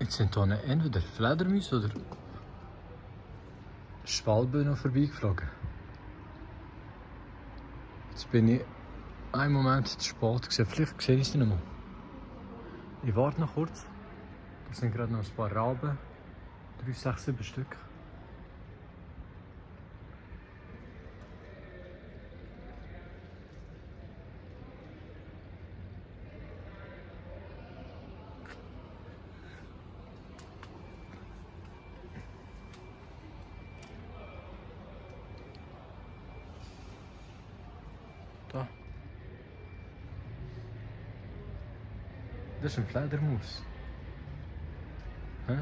Jetzt sind hier entweder Fledermäuse oder Schwalben noch vorbeigeflogen. Jetzt bin ich einen Moment zu spät gewesen. Vielleicht sehe ich sie noch mal. Ich warte noch kurz. Da sind gerade noch ein paar Raben. 3, 6, 7 Stück. Da. Das ist ein Fledermaus. Hä?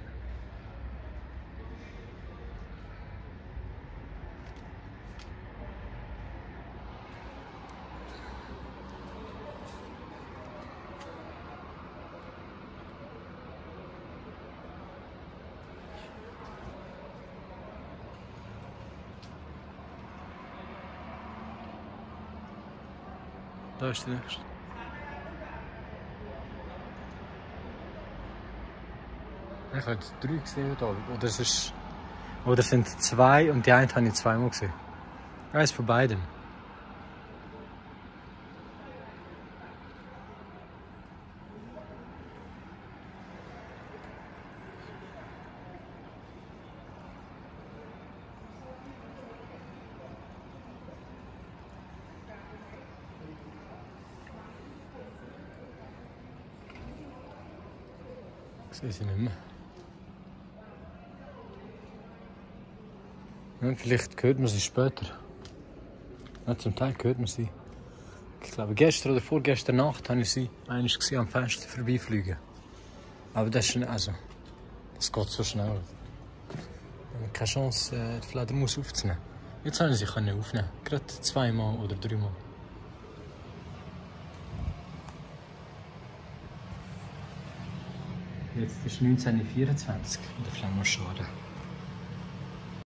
Da ist der nächste. Ich habe jetzt 3 gesehen hier. Oder es sind 2 und die eine habe ich zweimal gesehen. Eins von beiden. Ich sehe sie nicht mehr. Ja, vielleicht hört man sie später. Ja, zum Teil hört man sie. Ich glaube, gestern oder vorgestern Nacht habe ich sie einmal am Fenster vorbeifliegen. Aber das ist also, das geht so schnell. Ich habe keine Chance, die Fledermaus aufzunehmen. Jetzt haben sie aufnehmen. Gerade 2-mal oder 3-mal. Jetzt ist 19:24 in der Flammenschade.